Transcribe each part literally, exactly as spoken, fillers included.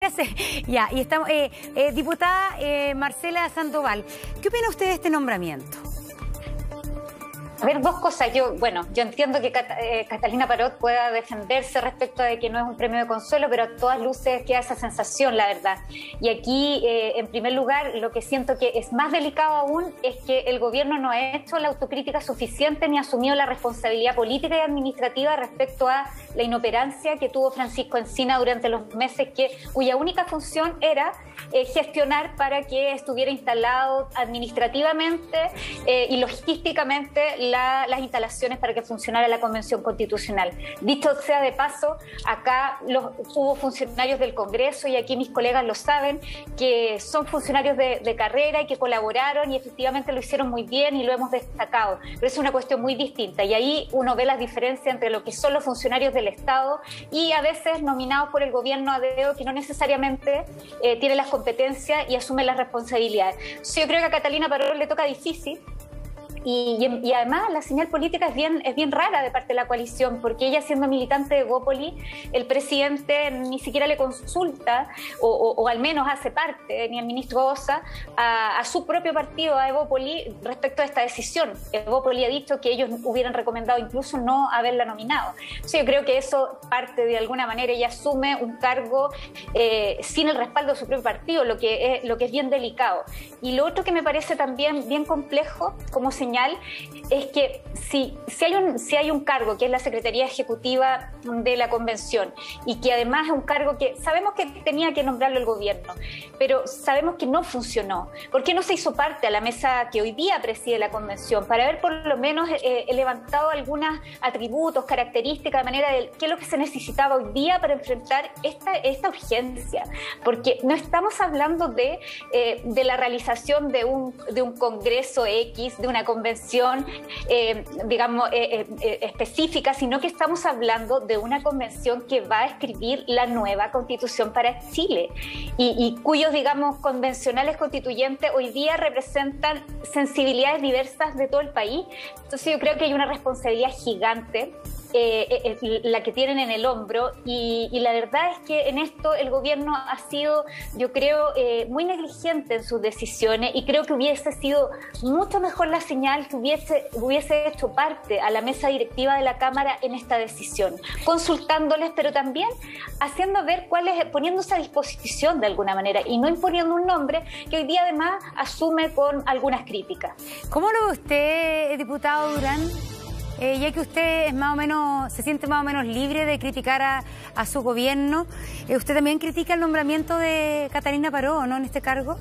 sé. Ya, y estamos, eh, eh, diputada eh, Marcela Sandoval, ¿qué opina usted de este nombramiento? A ver, dos cosas. Yo, bueno, yo entiendo que Cat eh, Catalina Parot pueda defenderse respecto de que no es un premio de consuelo, pero a todas luces queda esa sensación, la verdad. Y aquí, eh, en primer lugar, lo que siento que es más delicado aún es que el gobierno no ha hecho la autocrítica suficiente ni ha asumido la responsabilidad política y administrativa respecto a la inoperancia que tuvo Francisco Encina durante los meses que, cuya única función era eh, gestionar para que estuviera instalado administrativamente eh, y logísticamente La, las instalaciones para que funcionara la Convención Constitucional. Dicho sea de paso, acá los, hubo funcionarios del Congreso, y aquí mis colegas lo saben, que son funcionarios de, de carrera y que colaboraron y efectivamente lo hicieron muy bien y lo hemos destacado, pero es una cuestión muy distinta, y ahí uno ve las diferencias entre lo que son los funcionarios del Estado y a veces nominados por el gobierno a dedo, que no necesariamente eh, tienen las competencias y asumen las responsabilidades. Sí, yo creo que a Catalina Parot le toca difícil. Y, y, y además la señal política es bien, es bien rara de parte de la coalición, porque ella, siendo militante de Evópoli, el presidente ni siquiera le consulta, o, o, o al menos hace parte, ni el ministro Osa, a, a su propio partido, a Evópoli, respecto a esta decisión. Evópoli ha dicho que ellos hubieran recomendado incluso no haberla nominado. O sea, yo creo que eso parte de alguna manera, ella asume un cargo eh, sin el respaldo de su propio partido, lo que, es, lo que es bien delicado. Y lo otro que me parece también bien complejo, como señal, es que si, si, hay un, si hay un cargo que es la Secretaría Ejecutiva de la Convención, y que además es un cargo que sabemos que tenía que nombrarlo el gobierno, pero sabemos que no funcionó, ¿por qué no se hizo parte a la mesa que hoy día preside la Convención para haber por lo menos eh, levantado algunos atributos, características, de manera de qué es lo que se necesitaba hoy día para enfrentar esta, esta urgencia? Porque no estamos hablando de, eh, de la realización de un, de un congreso X, de una convención, eh, digamos, eh, eh, específica, sino que estamos hablando de una convención que va a escribir la nueva Constitución para Chile, y, y cuyos, digamos, convencionales constituyentes hoy día representan sensibilidades diversas de todo el país. Entonces yo creo que hay una responsabilidad gigante, Eh, eh, la que tienen en el hombro, y, y la verdad es que en esto el gobierno ha sido, yo creo, eh, muy negligente en sus decisiones, y creo que hubiese sido mucho mejor la señal que hubiese, hubiese hecho parte a la mesa directiva de la Cámara en esta decisión, consultándoles, pero también haciendo ver cuál es, poniéndose a disposición de alguna manera, y no imponiendo un nombre que hoy día además asume con algunas críticas. ¿Cómo lo ve usted, diputado Durán? Eh, ya que usted es más o menos, se siente más o menos libre de criticar a, a su gobierno, eh, ¿usted también critica el nombramiento de Catalina Parot, ¿no?, en este cargo?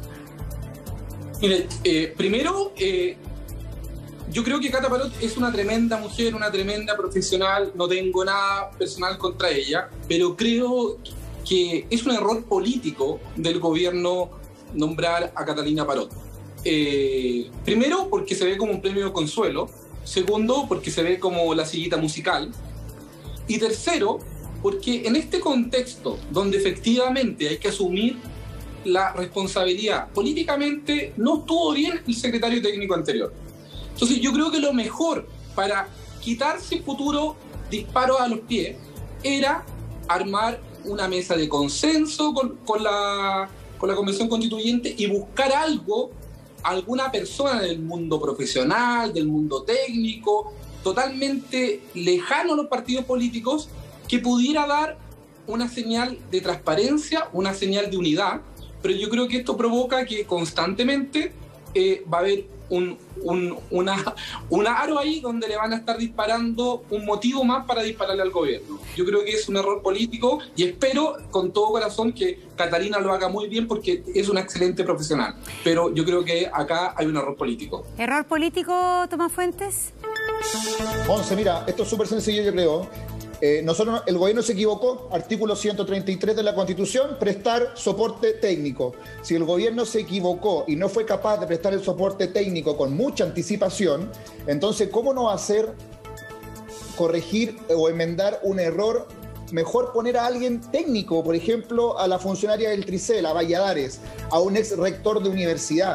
Mire, eh, primero, eh, yo creo que Cata Parot es una tremenda mujer, una tremenda profesional, no tengo nada personal contra ella, pero creo que es un error político del gobierno nombrar a Catalina Parot. Eh, primero, porque se ve como un premio de consuelo. Segundo, porque se ve como la sillita musical. Y tercero, porque en este contexto donde efectivamente hay que asumir la responsabilidad, políticamente no estuvo bien el secretario técnico anterior. Entonces yo creo que lo mejor para quitarse futuro disparos a los pies era armar una mesa de consenso con, con, la, con la Convención Constituyente y buscar algo, alguna persona del mundo profesional, del mundo técnico, totalmente lejano a los partidos políticos, que pudiera dar una señal de transparencia, una señal de unidad. Pero yo creo que esto provoca que constantemente eh, va a haber un, un, una, un aro ahí donde le van a estar disparando un motivo más para dispararle al gobierno. Yo creo que es un error político, y espero con todo corazón que Catalina lo haga muy bien, porque es una excelente profesional. Pero yo creo que acá hay un error político. ¿Error político, Tomás Fuentes? Once, mira, esto es súper sencillo, yo creo. Eh, nosotros, el gobierno se equivocó, artículo ciento treinta y tres de la Constitución, prestar soporte técnico. Si el gobierno se equivocó y no fue capaz de prestar el soporte técnico con mucha anticipación, entonces, ¿cómo no hacer, corregir o enmendar un error? Mejor poner a alguien técnico, por ejemplo, a la funcionaria del Tricel, a Valladares, a un ex rector de universidad.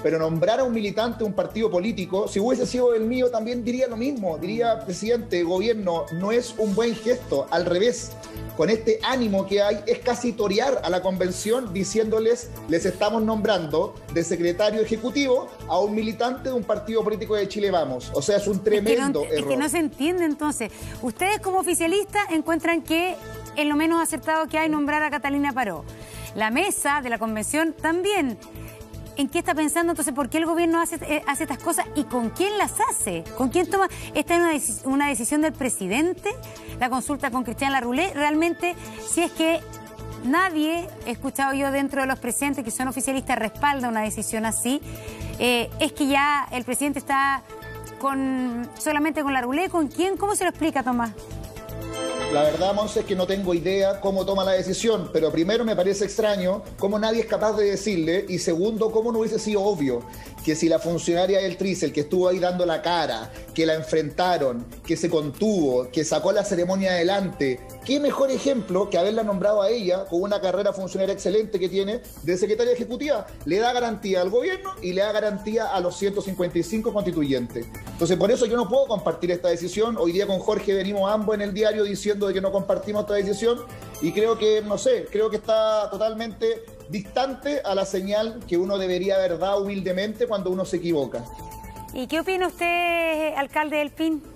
pero nombrar a un militante de un partido político, si hubiese sido el mío también diría lo mismo, diría, presidente, gobierno, no es un buen gesto, al revés, con este ánimo que hay, es casi torear a la convención diciéndoles, les estamos nombrando de secretario ejecutivo a un militante de un partido político de Chile Vamos. O sea, es un tremendo es que no, error. Es que no se entiende entonces. Ustedes como oficialistas encuentran que es lo menos acertado que hay nombrar a Catalina Parot. La mesa de la convención también. ¿En qué está pensando entonces? ¿Por qué el gobierno hace, eh, hace estas cosas? ¿Y con quién las hace? ¿Con quién toma? ¿Esta es una, dec una decisión del presidente? ¿La consulta con Cristian Larroulé? Realmente, si es que nadie, he escuchado yo dentro de los presentes que son oficialistas, respalda una decisión así, eh, es que ya el presidente está con solamente con Larroulé. ¿Con quién? ¿Cómo se lo explica, Tomás? La verdad, Monse, es que no tengo idea cómo toma la decisión, pero primero me parece extraño cómo nadie es capaz de decirle, y segundo, cómo no hubiese sido obvio que si la funcionaria del Tris, el que estuvo ahí dando la cara, que la enfrentaron, que se contuvo, que sacó la ceremonia adelante, qué mejor ejemplo que haberla nombrado a ella con una carrera funcionaria excelente que tiene de secretaria ejecutiva. Le da garantía al gobierno y le da garantía a los ciento cincuenta y cinco constituyentes. Entonces, por eso yo no puedo compartir esta decisión. Hoy día con Jorge venimos ambos en el diario diciendo de que no compartimos esta decisión y creo que, no sé, creo que está totalmente distante a la señal que uno debería haber dado humildemente cuando uno se equivoca. ¿Y qué opina usted, alcalde del P I N?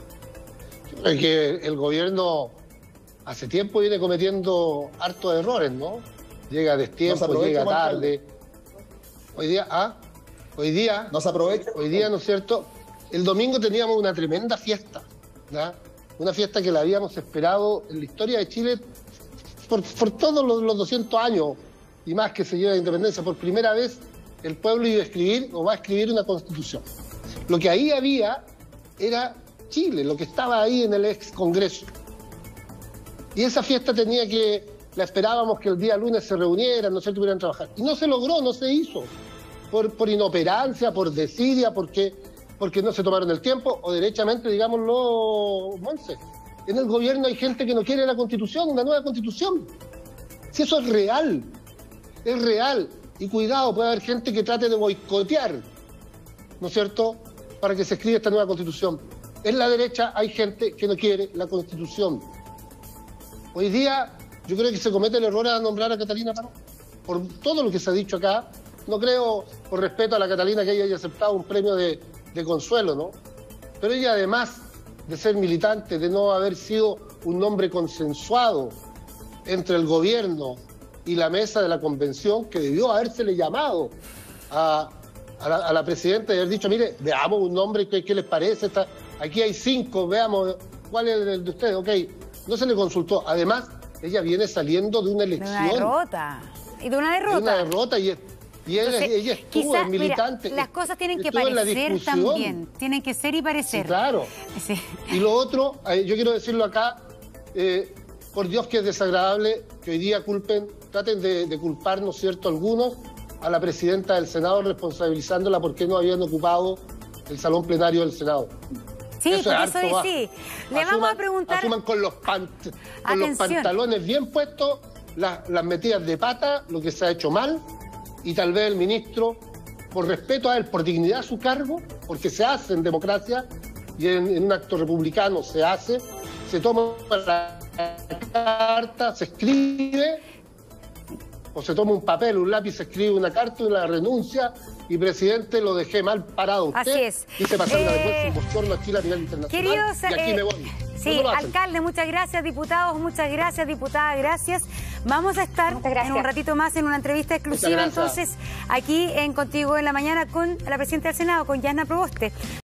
Es que el gobierno hace tiempo viene cometiendo hartos errores, ¿no? Llega a destiempo, no llega tarde. Hoy día, ah, hoy día, no se aprovecha. Hoy día, ¿no es cierto? El domingo teníamos una tremenda fiesta, ¿no? Una fiesta que la habíamos esperado en la historia de Chile por, por todos los, los doscientos años y más que se lleva de independencia. Por primera vez el pueblo iba a escribir o va a escribir una constitución. Lo que ahí había era Chile, lo que estaba ahí en el ex Congreso. Y esa fiesta tenía que, la esperábamos que el día lunes se reunieran, no sé, tuvieran que trabajar. Y no se logró, no se hizo. Por, por inoperancia, por desidia, porque, porque no se tomaron el tiempo, o derechamente, digámoslo, Monse. En el gobierno hay gente que no quiere la Constitución, una nueva Constitución. Si eso es real, es real. Y cuidado, puede haber gente que trate de boicotear, ¿no es cierto?, para que se escriba esta nueva Constitución. En la derecha hay gente que no quiere la Constitución. Hoy día yo creo que se comete el error a nombrar a Catalina Parot. Por todo lo que se ha dicho acá, no creo, por respeto a la Catalina, que ella haya aceptado un premio de, de consuelo, ¿no? Pero ella, además de ser militante, de no haber sido un nombre consensuado entre el gobierno y la mesa de la convención, que debió habérsele llamado a, a, la, a la presidenta y haber dicho, mire, veamos un nombre, ¿qué, qué les parece? Está, aquí hay cinco, veamos cuál es el de ustedes, ok. No se le consultó. Además, ella viene saliendo de una elección. De una derrota. Y de una derrota. De una derrota y, y Entonces, ella, ella estuvo quizás, en militante. Mira, las cosas tienen que parecer también. Tienen que ser y parecer. Sí, claro. Sí. Y lo otro, yo quiero decirlo acá, eh, por Dios que es desagradable que hoy día culpen, traten de, de culpar, ¿no es cierto?, algunos a la presidenta del Senado, responsabilizándola porque no habían ocupado el salón plenario del Senado. Sí, eso porque es eso sí. Le asuman, vamos a preguntar... Asuman con los, pant con los pantalones bien puestos, las, las metidas de pata, lo que se ha hecho mal, y tal vez el ministro, por respeto a él, por dignidad a su cargo, porque se hace en democracia, y en, en un acto republicano se hace, se toma la carta, se escribe, o se toma un papel, un lápiz, se escribe una carta, una renuncia, y presidente, lo dejé mal parado usted. Así es. Hice pasar eh, una vergüenza, un bochorno a Chile a nivel internacional. Queridos, y aquí eh, me voy. Sí, no alcalde, muchas gracias, diputados, muchas gracias, diputada, gracias. Vamos a estar en un ratito más en una entrevista exclusiva, entonces, aquí en Contigo en la Mañana con la presidenta del Senado, con Yasna Proboste.